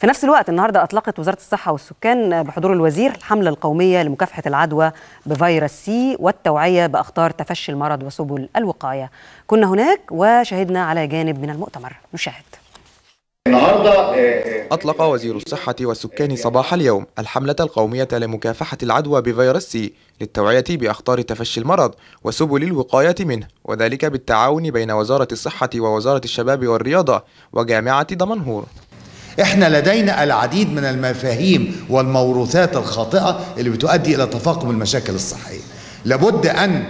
في نفس الوقت النهارده أطلقت وزارة الصحة والسكان بحضور الوزير الحملة القومية لمكافحة العدوى بفيروس سي والتوعية بأخطار تفشي المرض وسبل الوقاية. كنا هناك وشهدنا على جانب من المؤتمر. نشاهد. النهارده أطلق وزير الصحة والسكان صباح اليوم الحملة القومية لمكافحة العدوى بفيروس سي للتوعية بأخطار تفشي المرض وسبل الوقاية منه، وذلك بالتعاون بين وزارة الصحة ووزارة الشباب والرياضة وجامعة دمنهور. احنا لدينا العديد من المفاهيم والموروثات الخاطئة اللي بتؤدي إلى تفاقم المشاكل الصحية. لابد أن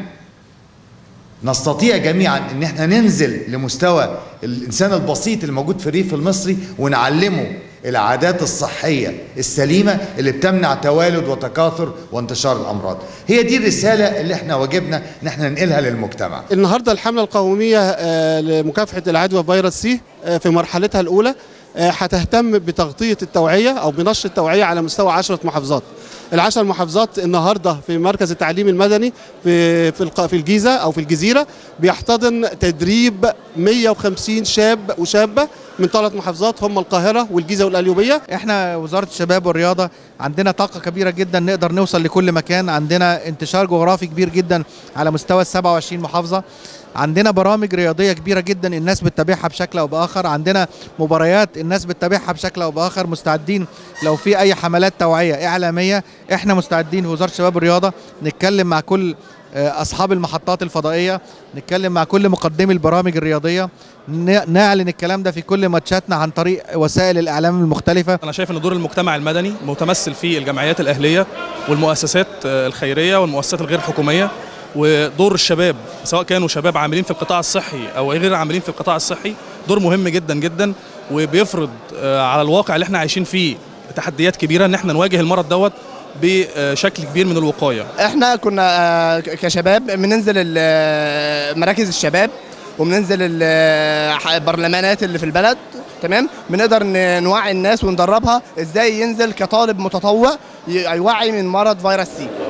نستطيع جميعا ان احنا ننزل لمستوى الانسان البسيط الموجود في الريف المصري ونعلمه العادات الصحية السليمة اللي بتمنع توالد وتكاثر وانتشار الامراض. هي دي الرسالة اللي احنا واجبنا ان احنا ننقلها للمجتمع. النهارده الحملة القومية لمكافحة العدوى بفيروس سي في مرحلتها الاولى هتهتم بتغطية التوعية او بنشر التوعية على مستوى 10 محافظات. ال10 محافظات النهارده في مركز التعليم المدني في الجيزه او في الجزيره بيحتضن تدريب 150 شاب وشابه من 3 محافظات هم القاهره والجيزه والقليوبيه. احنا وزاره الشباب والرياضه عندنا طاقه كبيره جدا نقدر نوصل لكل مكان، عندنا انتشار جغرافي كبير جدا على مستوى 27 محافظه، عندنا برامج رياضيه كبيره جدا الناس بتتابعها بشكل او باخر، عندنا مباريات الناس بتتابعها بشكل او باخر. مستعدين لو في اي حملات توعيه اعلاميه احنا مستعدين في وزاره الشباب والرياضه نتكلم مع كل اصحاب المحطات الفضائيه، نتكلم مع كل مقدمي البرامج الرياضيه، نعلن الكلام ده في كل ماتشاتنا عن طريق وسائل الاعلام المختلفه. انا شايف ان دور المجتمع المدني متمثل في الجمعيات الاهليه والمؤسسات الخيريه والمؤسسات الغير حكوميه، ودور الشباب سواء كانوا شباب عاملين في القطاع الصحي او غير عاملين في القطاع الصحي دور مهم جدا جدا، وبيفرض على الواقع اللي احنا عايشين فيه تحديات كبيره ان احنا نواجه المرض دوت بشكل كبير من الوقايه. احنا كنا كشباب بننزل مراكز الشباب وبننزل البرلمانات اللي في البلد، تمام، بنقدر نوعي الناس وندربها ازاي ينزل كطالب متطوع يوعي من مرض فيروس سي.